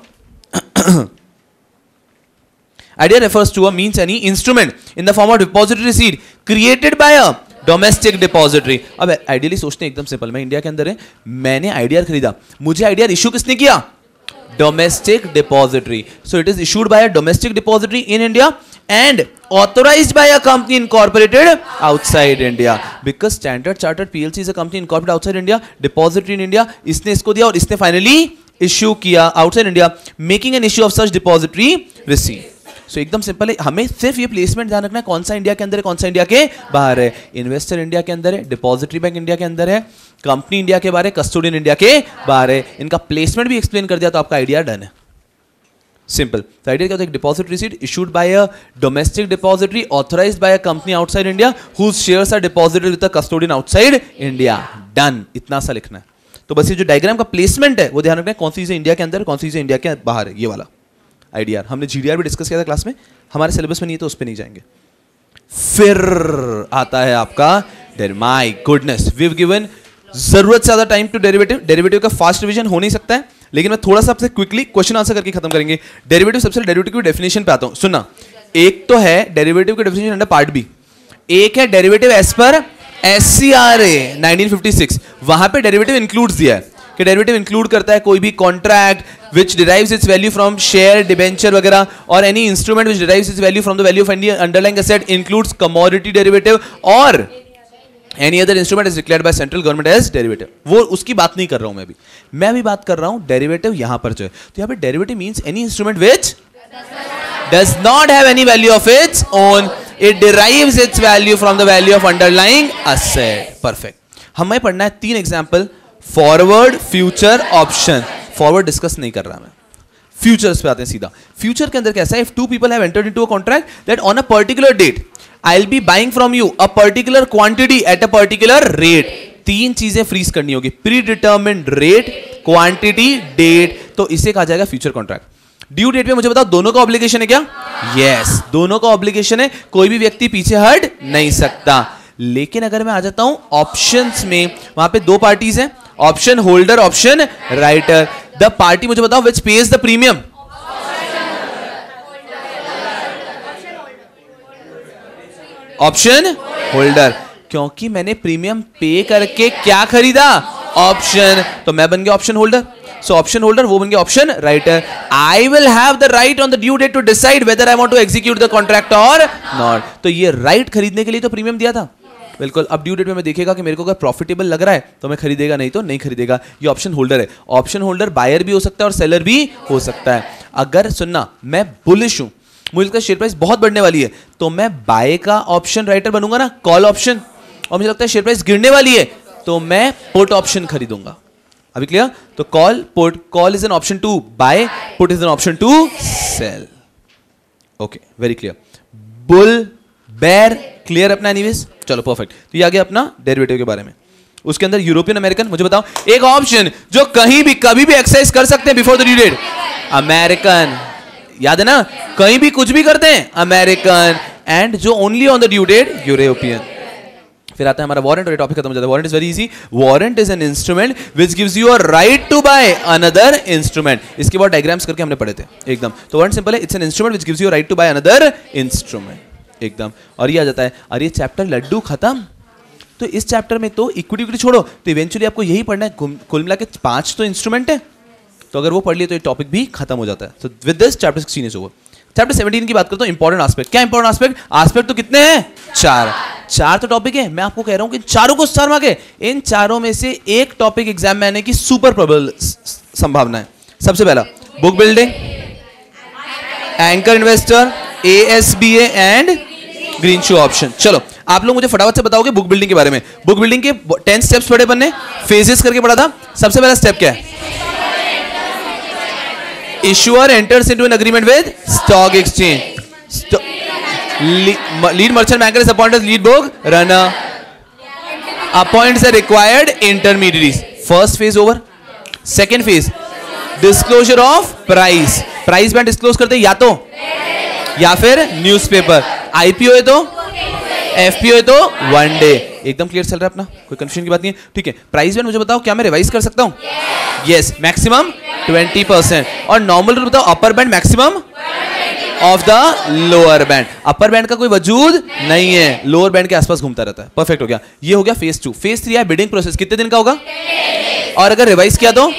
I D R refers to a means any instrument in the form of depository receipt created by a domestic depository. अब ideally सोचते हैं एकदम simple, मैं India के अंदर है, मैंने IDR खरीदा, मुझे आईडीआर इशू किसने किया, domestic depository. So it is issued by a domestic depository in India and authorized by a company incorporated outside India. Because Standard Chartered P L C is a company incorporated outside India, depository in India. इसने इसको दिया और इसने finally issue किया outside India, making an issue of such depository receipt. So एकदम simple है, हमें सिर्फ ये प्लेसमेंट ध्यान रखना है, कौन सा इंडिया के अंदर है, कौन सा इंडिया के बाहर है. इन्वेस्टर इंडिया के अंदर है, डिपॉजिटरी बैंक इंडिया के अंदर है, कंपनी इंडिया के बाहर है, कस्टोडियन इंडिया के बाहर है. इनका प्लेसमेंट भी एक्सप्लेन कर दिया तो आपका आइडिया डन है. सिंपल. तो आइडिया क्या होता है, depository receipt issued by a domestic depository authorised by a company outside India whose shares are deposited with a custodian outside India. Done. इतना सा लिखना है. तो बस ये जो डायग्राम का प्लेसमेंट है वो ध्यान रखना है, कौन सी चीजें इंडिया के अंदर, कौन सी चीजें इंडिया के बाहर है, ये वाला आईडीआर. हमने जीडीआर भी डिस्कस किया था क्लास में, हमारे सिलेबस में नहीं है तो उस पर नहीं जाएंगे. फिर आता है आपका my goodness, we have given जरूरत से ज्यादा टाइम टू डेरिवेटिव. डेरिवेटिव का फास्ट रिवीजन हो नहीं सकता है, लेकिन मैं थोड़ा सा आपसे क्विकली क्वेश्चन आंसर करके खत्म करेंगे. डेरिवेटिव, सबसे डेरिवेटिव की डेफिनेशन पे आता हूं. सुनना, एक तो है डेरिवेटिव की डेफिनेशन अंडर पार्ट बी, एक है derivative as per एससीआरए nineteen fifty six. वहां पे डेरिवेटिव इंक्लूड्स दिया है कि डेरिवेटिव इंक्लूड करता है कोई भी contract which derives its value from share, debenture वगैरह, और any instrument which derives its value from the value of any underlying asset includes commodity derivative or any other instrument is declared by central government as derivative. वो उसकी बात नहीं कर रहा हूं मैं अभी, मैं अभी बात कर रहा हूं डेरिवेटिव यहां पर जो है. तो यहां पे derivative means any instrument which does not have any value of its own, it derives its value from the value of underlying asset. Perfect. हमें पढ़ना है तीन example, forward, future, option. Forward discuss नहीं कर रहा मैं, फ्यूचर्स पे आते हैं सीधा. फ्यूचर के अंदर कैसा है, if two people have entered into a contract that on a particular date I will be buying from you a particular quantity at a particular rate. तीन चीजें फ्रीज करनी होगी, predetermined rate, quantity, date. तो इसे कहा जाएगा future contract. Due date पे मुझे बताओ दोनों का ऑब्लिगेशन है क्या? यस yes, दोनों का ऑब्लिगेशन है, कोई भी व्यक्ति पीछे हट नहीं सकता. लेकिन अगर मैं आ जाता हूं ऑप्शंस में, वहां पे दो पार्टीज हैं, option holder, option writer. The party मुझे बताओ which pays the premium, option holder, क्योंकि मैंने प्रीमियम पे करके क्या खरीदा, ऑप्शन, तो मैं बन गया option holder. So option holder वो बन गया option writer. I will have the right on the due date to decide whether I want to execute the contract और नॉट. तो ये राइट right खरीदने के लिए तो प्रीमियम दिया था, बिल्कुल. अब ड्यू डेट में मैं देखेगा कि मेरे को अगर प्रॉफिटेबल लग रहा है तो मैं खरीदेगा, नहीं तो नहीं खरीदेगा. ये ऑप्शन होल्डर है. ऑप्शन होल्डर बायर भी हो सकता है और सेलर भी हो सकता है. अगर सुनना मैं बुलिश हूं, मुझे लगता है शेयर प्राइस बहुत बढ़ने वाली है, तो मैं बाय का ऑप्शन राइटर बनूंगा ना, कॉल ऑप्शन. और मुझे लगता है शेयर प्राइस गिरने वाली है तो मैं पुट ऑप्शन खरीदूंगा. अभी क्लियर? तो call, put, call is an option to buy, put is an option to sell. Okay, very clear. Bull, bear, clear अपना एनीवेज. चलो परफेक्ट. तो ये आ गया अपना डेरिवेटिव के बारे में. उसके अंदर यूरोपियन अमेरिकन, मुझे बताओ एक ऑप्शन जो कहीं भी कभी भी एक्सरसाइज कर सकते हैं before the due date. American, याद है ना, कहीं भी कुछ भी करते हैं अमेरिकन, एंड जो only on the due date European. फिर आता है हमारा वारंट, और ये टॉपिक खत्म हो जाता है। Warrant is very easy. Warrant is an instrument which gives you a right to buy another instrument. इसके बाद डायग्राम्स करके हमने पढ़े थे एकदम। तो वारंट सिंपल है, it's an instrument which gives you right to buy another instrument एकदम। और ये आ जाता है, अरे चैप्टर लड्डू खत्म। तो इस चैप्टर में तो इक्विटी इक्विटी छोड़ो, तो इवेंचुअली आपको यही पढ़ना है। कुल मिला के पांच तो इंस्ट्रूमेंट है, तो अगर वो पढ़ लिए तो ये टॉपिक भी खत्म हो जाता है। तो with this chapter sixteen is over. Chapter seventeen की बात करता हूं, इंपॉर्टेंट एस्पेक्ट। क्या इंपॉर्टेंट एस्पेक्ट? एस्पेक्ट तो कितने हैं? चार। चार तो टॉपिक है। मैं आपको कह रहा हूं कि चारों को स्टार मार्क है। इन चारों में से एक टॉपिक एग्जाम में आने की सुपर प्रोबेबल संभावना है। सबसे पहला book building, anchor investor, ASBA and greenshoe option. चलो आप लोग मुझे फटाफट से बताओगे बुक बिल्डिंग के बारे में। बुक बिल्डिंग के टेन स्टेप्स पढ़े अपन ने, फेजेस करके पढ़ा था। सबसे पहला स्टेप क्या है? Issuer enters into an agreement with stock exchange. Sto lead, lead merchant banker is appointed as lead book runner. Appoints the required intermediaries. First phase over. Second phase, disclosure of price. Price band disclose करते या तो या फिर newspaper. IPO है तो, FPO है तो one day. एकदम क्लियर चल रहा है अपना, कोई कंफ्यूजन की बात नहीं है, ठीक है। प्राइस बैंड मुझे बताओ, क्या मैं रिवाइज कर सकता हूं? Yes, maximum twenty percent. और नॉर्मल रूल बताओ, upper band maximum of the lower band. Upper band का कोई वजूद नहीं है, लोअर बैंड के आसपास घूमता रहता है। परफेक्ट हो गया। ये हो गया फेज टू। फेज थ्री है बिडिंग प्रोसेस। कितने दिन का होगा? और अगर रिवाइज किया तो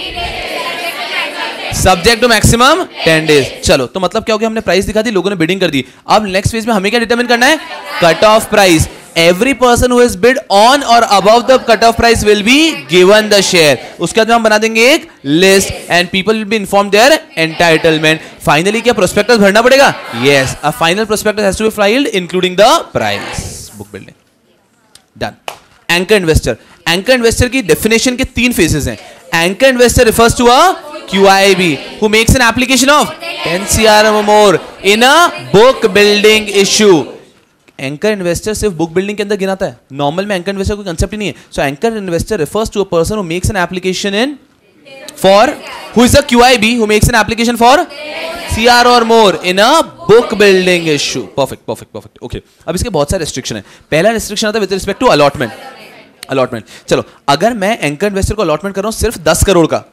subject to maximum ten days. चलो, तो मतलब क्या हो गया? हमने प्राइस दिखा दी, लोगों ने बिडिंग कर दी। अब नेक्स्ट फेज में हमें क्या डिटरमिन करना है? Cut off price. Every person who has bid on or above the cut-off price will be given the share. उसके बाद हम बना देंगे एक list and people will be informed their entitlement. Finally क्या prospectus भरना पड़ेगा? Yes, a final prospectus has to be filed including the price. Book building. Done. Anchor investor. Anchor investor की definition के तीन phases हैं. Anchor investor refers to a Q I B who makes an application of ten C R or more in a book building issue. Anchor investor सिर्फ book building के अंदर गिनाता है। Normal में एंकर इन्वेस्टर कोई concept ही नहीं है। So anchor investor refers to a person who makes an application in for who is a QIB who makes an application for CR or more in a book building issue. Perfect perfect perfect okay. अब इसके बहुत सारे restriction है। पहला restriction आता है with respect to allotment. Allotment, चलो अगर मैं एंकर इन्वेस्टर को अलॉटमेंट कर रहा हूं सिर्फ दस करोड़ का,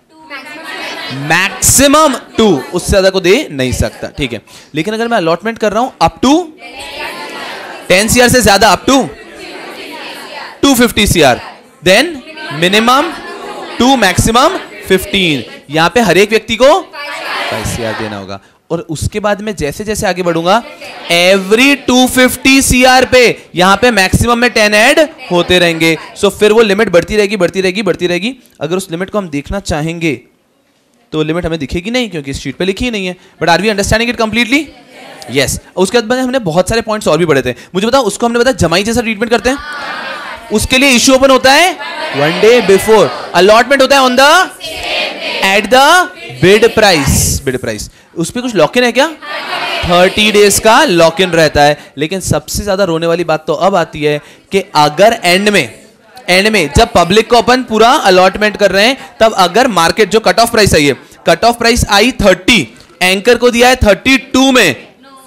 मैक्सिमम टू, उससे ज्यादा को दे नहीं सकता, ठीक है। लेकिन अगर मैं अलॉटमेंट कर रहा हूं अप टू टेन सीआर से ज्यादा, up to two fifty CR, then minimum two, maximum fifteen. यहां पे हर एक व्यक्ति को फाइव सीआर देना होगा। और उसके बाद में जैसे जैसे आगे बढ़ूंगा, एवरी टू फिफ्टी सीआर पे यहां पे मैक्सिमम में टेन ऐड होते रहेंगे। सो फिर वो लिमिट बढ़ती रहेगी बढ़ती रहेगी बढ़ती रहेगी। अगर उस लिमिट को हम देखना चाहेंगे तो लिमिट हमें दिखेगी नहीं, क्योंकि इस शीट पे लिखी ही नहीं है। But are we understanding it completely? Yes yes. उसके बाद हमने बहुत सारे पॉइंट्स और भी पढ़े थे। मुझे बताओ, उसको हमने बताया जमाई जैसा ट्रीटमेंट करते हैं। उसके लिए इश्यू ओपन होता है वन डे बिफोर, अलॉटमेंट होता है on the at the bid price. Bid price उस पर कुछ लॉक इन है क्या? थर्टी डेज का लॉक इन रहता है। लेकिन सबसे ज्यादा रोने वाली बात तो अब आती है कि अगर एंड में एंड में जब पब्लिक को अपन पूरा अलॉटमेंट कर रहे हैं, तब अगर मार्केट जो कट ऑफ प्राइस आई है, कट ऑफ प्राइस आई थर्टी, एंकर को दिया है थर्टी टू में,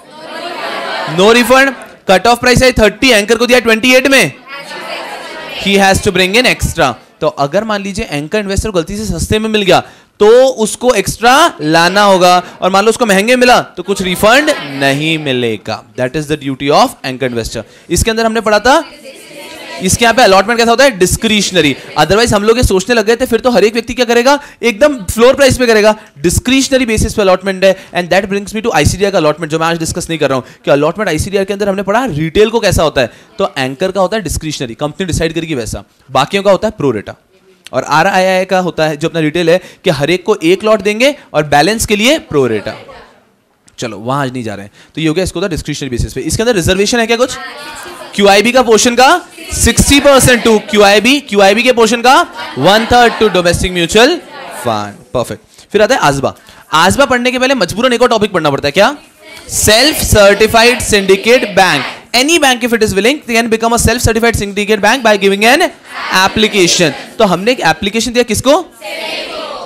no refund. Cut off price आई थर्टी, एंकर को दिया ट्वेंटी एट में, he has to bring in extra. तो अगर मान लीजिए एंकर इन्वेस्टर गलती से सस्ते में मिल गया तो उसको एक्स्ट्रा लाना होगा, और मान लो उसको महंगे मिला तो कुछ रिफंड नहीं मिलेगा। That is the duty of anchor investor. इसके अंदर हमने पढ़ा था, इसके यहाँ पे अलॉटमेंट कैसा होता है? डिस्क्रिशनरी। अदरवाइज हम लोग ये सोचने लग गए थे फिर तो हर एक व्यक्ति क्या करेगा? एकदम फ्लोर प्राइस पे करेगा। डिस्क्रिशनरी बेसिस पे अलॉटमेंट है। And that brings me to ICDR का अलॉटमेंट, जो मैं आज डिस्कस नहीं कर रहा हूं कि अलॉटमेंट आईसीडीआर के अंदर हमने पढ़ा रिटेल को कैसा होता है। तो एंकर का होता है डिस्क्रिशनरी, कंपनी डिसाइड करेगी वैसा। बाकियों का होता है प्रो रेटा। और आर आई आई का होता है जो अपना रिटेल है कि हर एक को एक लॉट देंगे और बैलेंस के लिए प्रो रेटा। चलो वहां आज नहीं जा रहे हैं। तो ये हो गया, इसको होता है डिस्क्रिशनरी बेसिस पे। इसके अंदर रिजर्वेशन है क्या कुछ? क्यूआईबी का पोर्शन का sixty percent to QIB, QIB के पोर्शन का one third to domestic mutual fund. Perfect. फिर आता है आजबा। आजबा पढ़ने के पहले मजबूरन एक और टॉपिक पढ़ना पड़ता है, क्या? Self certified syndicate bank. Any bank if it is willing can become a self certified syndicate bank by giving an application. तो हमने एक एप्लीकेशन दिया किसको?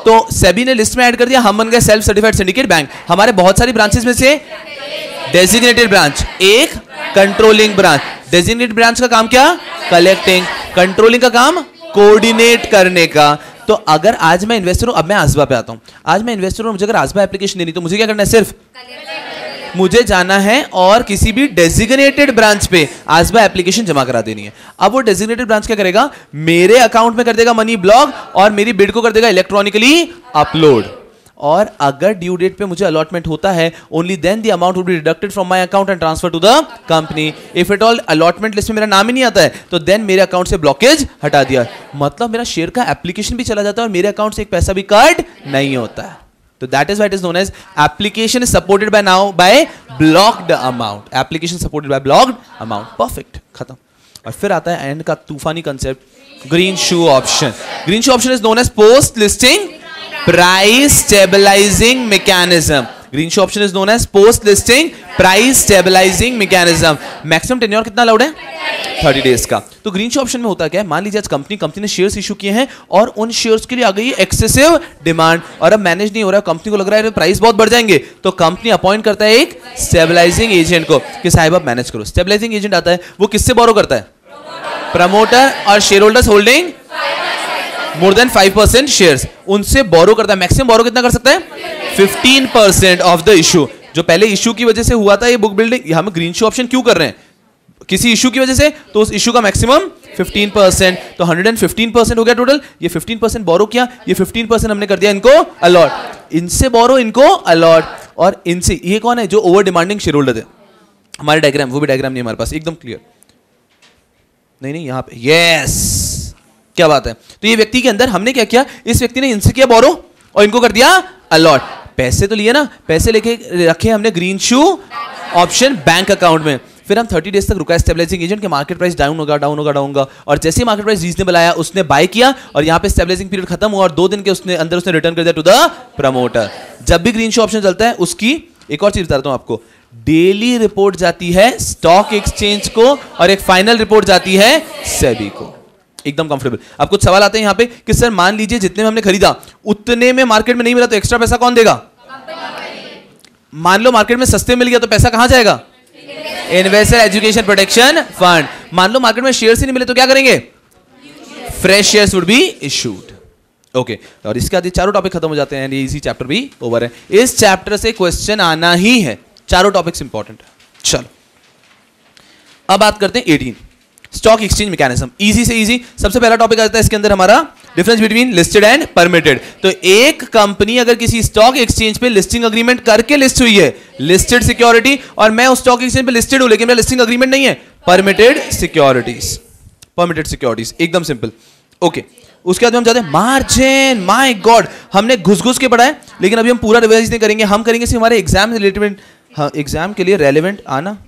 तो सेबी ने लिस्ट में ऐड कर दिया, हम बन गए सेल्फ सर्टिफाइड सिंडिकेट बैंक। हमारे बहुत सारी ब्रांचेस में से डेजिग्नेटेड ब्रांच, एक कंट्रोलिंग ब्रांच। डेजिग्नेटेड ब्रांच का काम क्या? कलेक्टिंग। कंट्रोलिंग का काम कोऑर्डिनेट करने का। तो अगर आज मैं इन्वेस्टर हूं, अब मैं आसबा पे आता हूं, आज मैं इन्वेस्टर हूं, मुझे अगर आसबा एप्लीकेशन देनी तो मुझे क्या करना है? सिर्फ मुझे जाना है और किसी भी डेजिग्नेटेड ब्रांच पे आसबा एप्लीकेशन जमा करा देनी है। अब वो डेजिग्नेटेड ब्रांच क्या करेगा? मेरे अकाउंट में कर देगा मनी ब्लॉक और मेरी बिड को कर देगा इलेक्ट्रॉनिकली अपलोड। और अगर ड्यू डेट पे मुझे अलॉटमेंट होता है, only then the amount would be deducted from my account and transfer to the company. If at all allotment list में मेरा नाम ही नहीं आता है तो देन मेरे अकाउंट से ब्लॉकेज हटा दिया, मतलब मेरा शेयर का एप्लीकेशन भी चला जाता है और मेरे अकाउंट से एक पैसा भी कट नहीं होता है। तो that is why it is known as application is supported by now by blocked amount. Application supported by blocked amount. Perfect, खत्म। और फिर आता है एंड का तूफानी concept, greenshoe option. Greenshoe option is known as post listing price stabilising mechanism. Greenshoe option is known as post listing price stabilising mechanism. Maximum tenure कितना allowed है? Thirty days का। तो green शू option में होता क्या है? मान लीजिए आज कंपनी कंपनी ने शेयर्स इशू किए हैं और उन शेयर्स के लिए आ गई एक्सेसिव डिमांड और अब मैनेज नहीं हो रहा है, कंपनी को लग रहा है प्राइस बहुत बढ़ जाएंगे, तो कंपनी अपॉइंट करता है एक स्टेबलाइजिंग एजेंट को कि साहब आप मैनेज करो। स्टेबलाइजिंग एजेंट आता है, वो किससे बोरो करता है? प्रमोटर और shareholders holding more than five percent shares, उनसे बोरो करता है। मैक्सिमम बोरो कितना कर सकता है? Fifteen percent of the issue. जो पहले इशू की वजह से हुआ था ये बुक बिल्डिंग, हम ग्रीन शू ऑप्शन क्यों कर रहे हैं? किसी इशू की वजह से, तो उस इशू का मैक्सिमम फिफ्टीन परसेंट, तो वन हंड्रेड फिफ्टीन परसेंट हो गया टोटल। ये फिफ्टीन परसेंट बोरो किया, ये फिफ्टीन परसेंट हमने कर दिया इनको अलॉट। इनसे बोरो, इनको अलॉट, और इनसे ये कौन है? जो ओवर डिमांडिंग शेयर होल्डर थे। हमारे डायग्राम, वो भी डायग्राम नहीं हमारे पास, एकदम क्लियर नहीं नहीं यहां पे, यस क्या बात है। तो ये व्यक्ति के अंदर हमने क्या किया? इस व्यक्ति ने इनसे किया बोरो और इनको कर दिया अलॉट। पैसे तो लिए ना, पैसे लेके रखे हमने greenshoe option bank account में। फिर हम थर्टी डेज तक रुका स्टेबलाइजिंग एजेंट के मार्केट प्राइस डाउन होगा डाउन होगा डाउन होगा, और जैसे ही मार्केट प्राइस रीजनेबल आया उसने बाय किया और यहाँ पे स्टेबलाइजिंग पीरियड खत्म हुआ और दो दिन के उसने अंदर उसने रिटर्न कर दिया टू द प्रमोटर। जब भी ग्रीन शू ऑप्शन चलता है उसकी एक और चीज बताता हूं आपको, डेली रिपोर्ट जाती है स्टॉक एक्सचेंज को और एक फाइनल रिपोर्ट जाती है सेबी को। एकदम कंफर्टेबल। अब कुछ सवाल आते हैं यहाँ पे कि सर मान लीजिए जितने में हमने खरीदा उतने में मार्केट में नहीं मिला तो एक्स्ट्रा पैसा कौन देगा? मान लो मार्केट में सस्ते मिल गया तो पैसा कहां जाएगा? Investor education protection fund. मान लो मार्केट में शेयर्स ही नहीं मिले तो क्या करेंगे? Fresh shares would be issued. Okay, और इसके बाद ये चारों टॉपिक खत्म हो जाते हैं, ये इसी चैप्टर भी ओवर है। इस चैप्टर से क्वेश्चन आना ही है, चारों टॉपिक्स इंपॉर्टेंट है। चलो अब बात करते हैं eighteen, stock exchange mechanism. Easy से इजी सबसे पहला टॉपिक आता है इसके अंदर हमारा difference between listed and permitted. तो एक कंपनी अगर किसी स्टॉक एक्सचेंज पे लिस्टिंग अग्रीमेंट करके लिस्ट हुई है, लिस्टेड सिक्योरिटी, और मैं उस स्टॉक एक्सचेंज पे लिस्टेड हूं लेकिन मेरा लिस्टिंग अग्रीमेंट नहीं है, परमिटेड सिक्योरिटीज। परमिटेड सिक्योरिटीज एकदम सिंपल। ओके, उसके बाद हम जाते हैं मार्जिन। माय गॉड, हमने घुस घुस के पढ़ा है लेकिन अभी हम पूरा रिवाइज नहीं करेंगे, हम करेंगे सिर्फ हमारे एग्जाम रिलेटेड। हाँ, एग्जाम के लिए रेलेवेंट आना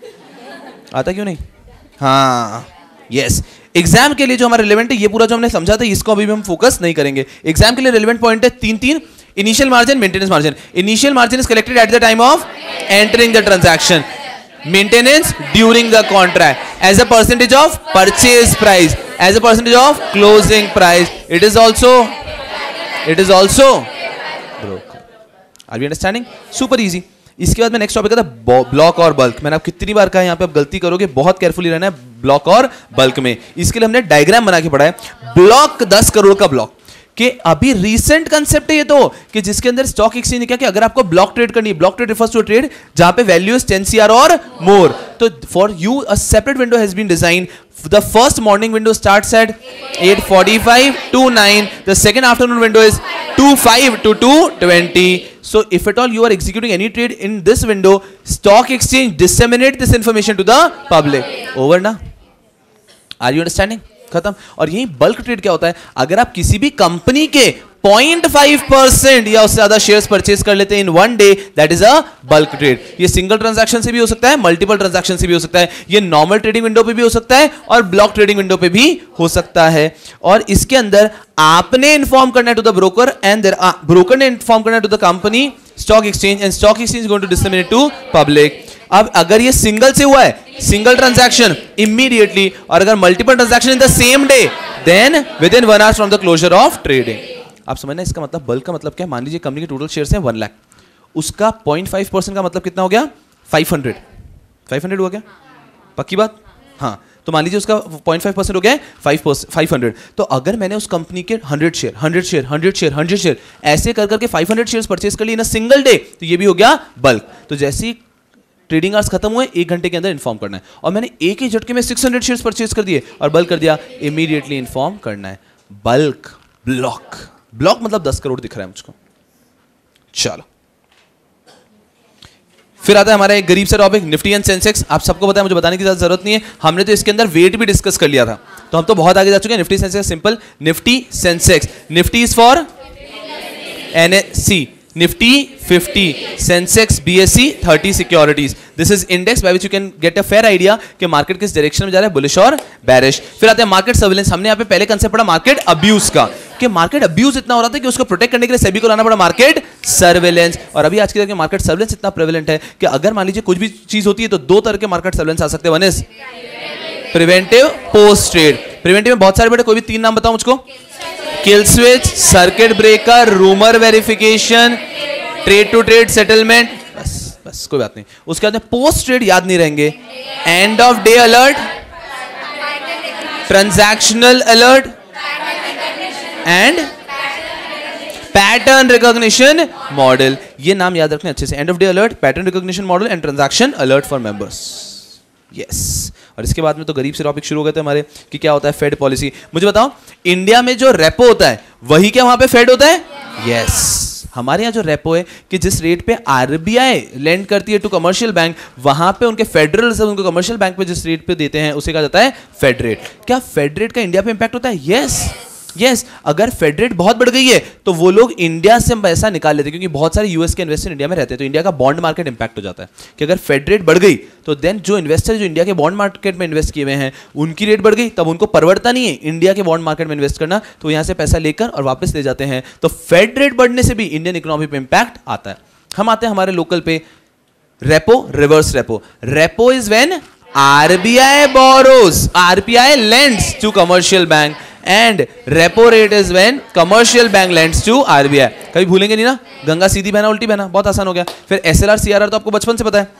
आता क्यों नहीं? हाँ यस, एग्जाम के लिए जो हमारा रिलेवेंट है ये पूरा जो हमने समझा था इसको अभी भी हम फोकस नहीं करेंगे। एग्जाम के लिए रिलेवेंट पॉइंट है तीन तीन। Initial margin, maintenance margin. Initial margin is collected at the time of entering the transaction, maintenance during the contract, as a percentage of purchase price, as a percentage of closing price. It is also it is also broker. Are we understanding? Super easy. इसके बाद में next topic आता है block और bulk. मैंने आप कितनी बार कहा यहाँ पे आप गलती करोगे, बहुत केयरफुली रहना है ब्लॉक और बल्क में। इसके लिए हमने डायग्राम बना के पढ़ा है। ब्लॉक दस करोड़ का ब्लॉक कि अभी रीसेंट कंसेप्ट है ये तो, कि जिसके अंदर स्टॉक एक्सचेंज ने क्या कि अगर आपको ब्लॉक ट्रेड करनी है, block trade refers to trade जहां पे value is ten CR or more, तो for you a separate window has been design. The first morning window starts at eight forty-five to nine. The second afternoon window is two five to two twenty. So if at all you are executing any trade in this window, stock exchange disseminate this information to the public. Over ना? Are you understanding? खत्म। और यही bulk trade क्या होता है? अगर आप किसी भी कंपनी के zero point five परसेंट या उससे ज्यादा शेयर्स परचेज कर लेते हैं in one day, that is a bulk trade. ये सिंगल ट्रांजैक्शन से भी हो सकता है, मल्टीपल ट्रांजैक्शन से भी हो सकता है, ये नॉर्मल ट्रेडिंग विंडो पे भी हो सकता है और ब्लॉक ट्रेडिंग विंडो पे भी हो सकता है। और इसके अंदर आपने इन्फॉर्म करना है to the broker and their broker ने इन्फॉर्म करना है to the company stock exchange and stock exchange going to disseminate to public. अब अगर ये सिंगल से हुआ है, सिंगल ट्रांजैक्शन इमीडिएटली, और अगर multiple transaction in the same day, then within one hour from the closure of trading. आप समझना इसका मतलब बल्क का मतलब क्या है। मान लीजिए कंपनी के टोटल शेयर्स हैं वन लाख, उसका पॉइंट फाइव परसेंट का मतलब कितना हो गया, फाइव हंड्रेड। फाइव हंड्रेड हुआ क्या, पक्की बात? हाँ, तो मान लीजिए उसका पॉइंट फाइव परसेंट हो गया है फाइव फाइव हंड्रेड। तो अगर मैंने उस कंपनी के hundred share hundred share hundred share hundred share ऐसे कर करके फाइव हंड्रेड शेयर्स परचेज कर लिए इन अ सिंगल डे, तो ये भी हो गया बल्क। तो जैसे ही ट्रेडिंग आवर्स खत्म हुए एक घंटे के अंदर इन्फॉर्म करना है, और मैंने एक ही झटके में सिक्स हंड्रेड शेयर्स परचेज कर दिए और बल्क कर दिया, इमीडिएटली इन्फॉर्म करना है। बल्क ब्लॉक, ब्लॉक मतलब दस करोड़ दिख रहा है मुझको। चलो फिर आता है हमारा एक गरीब सा टॉपिक, निफ्टी एंड सेंसेक्स। आप सबको पता है, मुझे बताने की ज्यादा जरूरत नहीं है, हमने तो इसके अंदर वेट भी डिस्कस कर लिया था, तो हम तो बहुत आगे जा चुके हैं। Nifty Sensex simple, Nifty Sensex, Nifty is for NSC, Nifty fifty, Sensex BSE thirty securities. This is index by which you can get a fair idea कि मार्केट किस डायरेक्शन में जा रहा है, बुलिश और बेरिश। फिर आते हैं मार्केट सर्विलेंस। हमने यहाँ पे पहले कंसेप्ट पढ़ा मार्केट अब्यूज का, कि मार्केट अब्यूज इतना हो रहा था कि उसको प्रोटेक्ट करने के लिए सेबी को लाना पड़ा मार्केट सर्विलेंस। और अभी आज की तारीख में मार्केट सर्विलेंस इतना प्रेवलेंट है कि अगर मान लीजिए कुछ भी चीज होती है तो दो तरह के मार्केट सर्विलेंस आ सकते हैं। One is preventive, post trade. Preventive में बहुत सारे बेटे, कोई भी तीन नाम बताओ मुझको। Kill switch, circuit breaker, rumour verification, trade to trade settlement, बस बस कोई बात नहीं। उसके बाद पोस्ट ट्रेड याद नहीं रहेंगे, end of day alert, transactional alert and pattern recognition model. ये नाम याद रखने अच्छे से, end of day alert, pattern recognition model and transaction alert for members. Yes, और इसके बाद में तो गरीब से टॉपिक शुरू हो गए थे हमारे कि क्या होता है फेड पॉलिसी। मुझे बताओ, इंडिया में जो रेपो होता है वही क्या वहां पे फेड होता है? Yes yes. हमारे यहाँ जो रेपो है कि जिस रेट पे आरबीआई लेंड करती है टू कमर्शियल बैंक, वहां पे उनके फेडरल रिजर्व उनको कमर्शियल बैंक पे जिस रेट पे देते हैं उसे कहा जाता है फेड रेट। क्या फेड रेट का इंडिया पे इंपैक्ट होता है? Yes yes. यस yes, अगर फेड रेट बहुत बढ़ गई है तो वो लोग इंडिया से पैसा निकाल लेते हैं, क्योंकि बहुत सारे यूएस के इन्वेस्टर इंडिया में रहते हैं, तो इंडिया का बॉन्ड मार्केट इंपैक्ट हो जाता है कि अगर फेड रेट बढ़ गई तो देन जो इन्वेस्टर जो इंडिया के बॉन्ड मार्केट में इन्वेस्ट किए हुए हैं उनकी रेट बढ़ गई, तब उनको परवड़ता नहीं है इंडिया के बॉन्ड मार्केट में इन्वेस्ट करना, तो यहाँ से पैसा लेकर और वापस ले जाते हैं। तो फेड रेट बढ़ने से भी इंडियन इकोनॉमी पे इंपैक्ट आता है। हम आते हैं हमारे लोकल पे, repo, reverse repo. Repo is when RBI borrows, RBI lends to commercial bank, and repo rate is when commercial bank lends to RBI. कभी भूलेंगे नहीं ना, गंगा सीधी बहना उल्टी बहना, बहुत आसान हो गया। फिर एसएलआर सीआरआर तो आपको बचपन से पता है,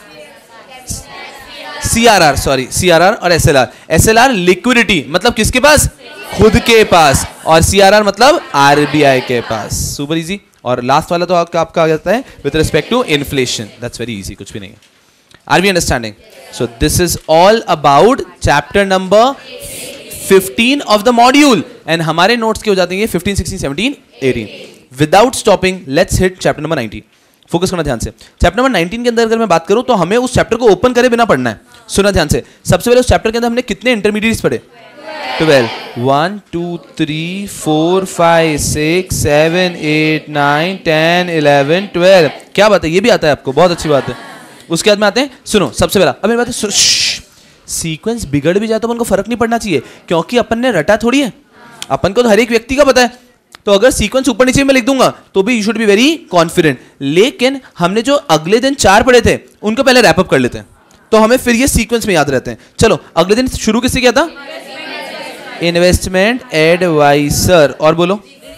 सीआरआर सॉरी सीआरआर और एसएलआर। एसएलआर लिक्विडिटी मतलब किसके पास? खुद के पास, और सीआरआर मतलब आरबीआई के पास। Super easy. और लास्ट वाला तो आपका आपका आ जाता है with respect to inflation, that's very easy, कुछ भी नहीं है। Are we understanding? So this is all about chapter number fifteen of the module, and हमारे नोट्स के हो जाते हैं fifteen, sixteen, seventeen, eighteen. Without stopping let's hit chapter number nineteen. Focus करना ध्यान से। चैप्टर नंबर नाइनटीन के अंदर अगर मैं बात करूं तो हमें उस चैप्टर को ओपन करे बिना पढ़ना है। सुना ध्यान से। सबसे पहले उस चैप्टर के अंदर हमने कितने इंटरमीडिएट्स पढ़े? Twelve. One two three four five six seven eight nine ten eleven twelve. क्या बात है, ये भी आता है आपको, बहुत अच्छी बात है। उसके बाद में आते हैं, सुनो सबसे पहला, अब मेरी बात है, सीक्वेंस बिगड़ भी जाए तो अपन को फर्क नहीं पड़ना चाहिए, क्योंकि अपन ने रटा थोड़ी है, अपन को तो हर एक व्यक्ति का पता है। तो अगर सीक्वेंस ऊपर नीचे में लिख दूंगा तो भी you should be very confident. लेकिन हमने जो अगले दिन चार पढ़े थे उनको पहले रैप अप कर लेते हैं, तो हमें फिर ये सीक्वेंस में याद रहते हैं। चलो, अगले दिन शुरू किससे किया था? इन्वेस्टमेंट एडवाइजर, और बोलो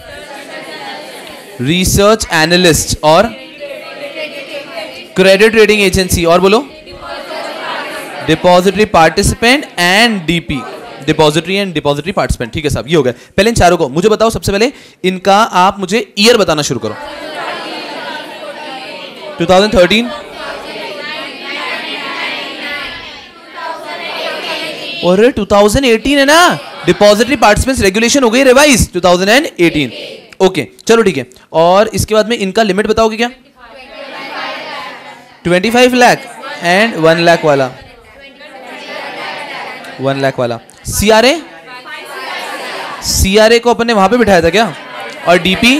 रिसर्च एनालिस्ट, और क्रेडिट रेटिंग एजेंसी, और बोलो depository participant and DP, depository and depository participant. ठीक है साहब, ये हो गया। पहले इन चारों को मुझे बताओ, सबसे पहले इनका आप मुझे ईयर बताना शुरू करो। ट्वेंटी थर्टीन, और ट्वेंटी एटीन है ना, डिपॉजिटरी पार्टिसिपेंट्स रेगुलेशन हो गई रिवाइज ट्वेंटी एटीन। ओके चलो ठीक है। और इसके बाद में इनका लिमिट बताओगे क्या? पच्चीस लाख एंड वन लाख वाला, वन लाख वाला। सीआरए, सीआरए को अपन ने वहां पे बिठाया था क्या? और DP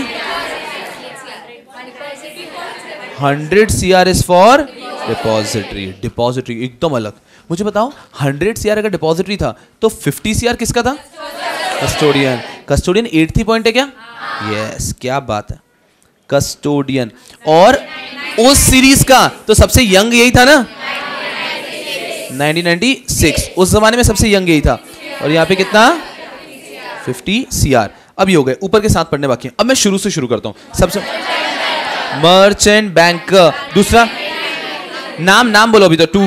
hundred CR is for depository, depository एकदम अलग। मुझे बताओ, हंड्रेड सीआर अगर डिपॉजिटरी था तो फिफ्टी सीआर किसका था? कस्टोडियन। कस्टोडियन एट्थ पॉइंट है क्या? यस yes, क्या बात है, कस्टोडियन। और उस सीरीज का तो सबसे यंग यही था ना, नाइनटीन नाइंटी सिक्स, उस जमाने में सबसे यंग यही था। और यहाँ पे कितना? Fifty CR. अब ये हो गए, ऊपर के साथ पढ़ने बाकी हैं। अब मैं शुरू से शुरू करता हूं। सबसे मर्चेंट बैंकर, दूसरा नाम नाम बोलो अभी तो। Two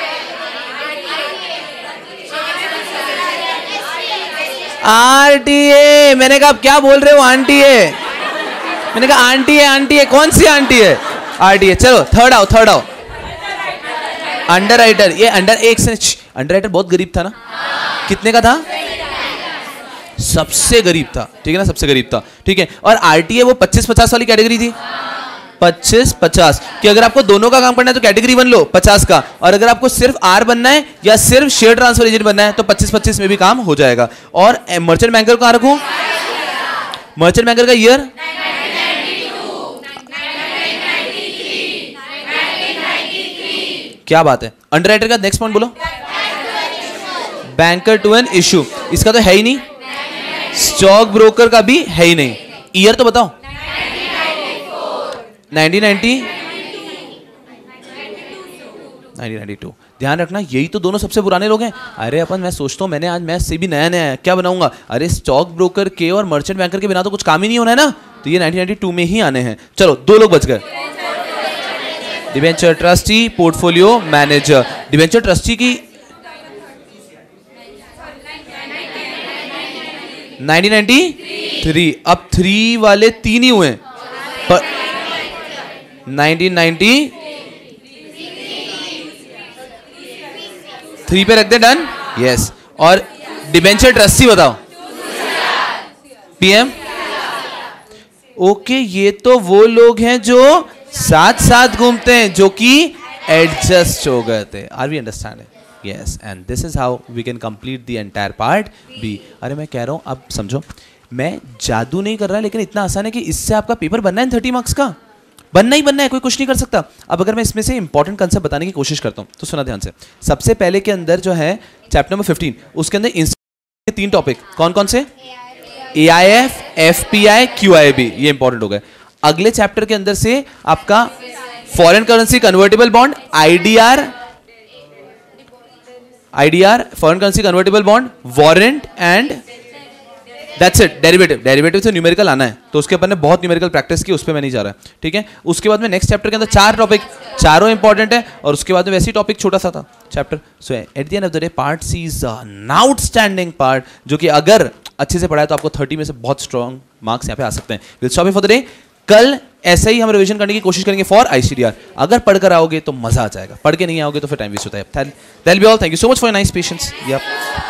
RTA. मैंने कहा आप क्या बोल रहे हो आंटी है? मैंने कहा आंटी है आंटी है, कौन सी आंटी है? आरटीए। चलो थर्ड आओ थर्ड आओ। Underwriter. ये अंडर एक से अंडर राइटर बहुत गरीब था ना? कितने का था? सबसे गरीब था, ठीक है ना, सबसे गरीब था, ठीक है। और आरटीए वो पच्चीस पचास वाली कैटेगरी थी, पच्चीस पचास, कि अगर आपको दोनों का काम करना है तो कैटेगरी वन लो पचास का, और अगर आपको सिर्फ आर बनना है या सिर्फ शेयर ट्रांसफर एजेंट बनना है तो पच्चीस पच्चीस में भी काम हो जाएगा। और मर्चेंट बैंकर कहां रखूं? मर्चेंट बैंकर का ईयर क्या बात है। अंडरराइटर का नेक्स्ट पॉइंट बोलो। बैंकर टू एन इशू, इसका तो है ही नहीं। स्टॉक ब्रोकर का भी है ही नहीं। ईयर तो बताओ। Nineteen ninety nineteen ninety two. ध्यान रखना यही तो दोनों सबसे पुराने लोग हैं। अरे अपन मैं सोचता हूँ मैंने आज मैथ से भी नया नया है, क्या बनाऊंगा? अरे स्टॉक ब्रोकर के और मर्चेंट बैंकर के बिना तो कुछ काम ही नहीं होना है ना, तो ये नाइनटीन नाइंटी टू में ही आने हैं। चलो दो लोग बच गए। Debenture trustee, portfolio manager. Debenture trustee की नाइनटीन नाइंटी थ्री। अब थ्री वाले तीन ही हुए पर नाइनटीन नाइंटी थ्री पे रख दे, डन, यस। और डिबेंचर ट्रस्टी बताओ। पीएम। ओके, ये तो वो लोग हैं जो साथ साथ घूमते हैं, जो कि एडजस्ट हो गए थे। Are we understand? Yes, and this is how we can complete the entire part B. अरे मैं कह रहा हूं, अब समझो, मैं जादू नहीं कर रहा, लेकिन इतना आसान है कि इससे आपका पेपर बनना है थर्टी मार्क्स का, बनना ही बनना है, कोई कुछ नहीं कर सकता। अब अगर मैं इसमें से इंपॉर्टेंट कंसेप्ट बताने की कोशिश करता हूं तो सुना ध्यान से। सबसे पहले के अंदर जो है चैप्टर नंबर फिफ्टीन, उसके अंदर इंस्टीट्यूट के तीन टॉपिक कौन कौन से? A I F, F P I, Q I B, ये इंपॉर्टेंट हो गए। अगले चैप्टर के अंदर से आपका foreign currency convertible bond, IDR, IDR foreign currency convertible bond, warrant and that's it. Derivative, derivative से न्यूमेरिकल आना है, तो उसके अपन ने बहुत न्यूमेरिकल प्रैक्टिस की, उस पर मैं नहीं जा रहा, ठीक है। उसके बाद में नेक्स्ट चैप्टर के अंदर चार टॉपिक, चारों इंपॉर्टेंट है, और उसके बाद में वैसे ही टॉपिक छोटा सा था chapter. So at the end of the day part C is an outstanding part, जो कि अगर अच्छे से पढ़ाए तो आपको थर्टी में से बहुत स्ट्रॉन्ग मार्क्स यहाँ पे आ सकते हैं। Will stop for the day. कल ऐसे ही हम रिवीजन करने की कोशिश करेंगे फॉर आईसीडीआर। अगर पढ़कर आओगे तो मजा आ जाएगा, पढ़ के नहीं आओगे तो फिर टाइम वेस्ट होता है। That will be all. Thank you so much for your nice patience.